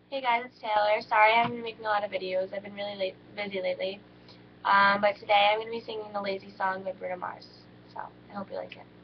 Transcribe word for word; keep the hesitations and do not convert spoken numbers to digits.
Hey guys, it's Taylor. Sorry I haven't been making a lot of videos. I've been really late, busy lately. Um, but today I'm going to be singing the Lazy Song by Bruno Mars. So, I hope you like it.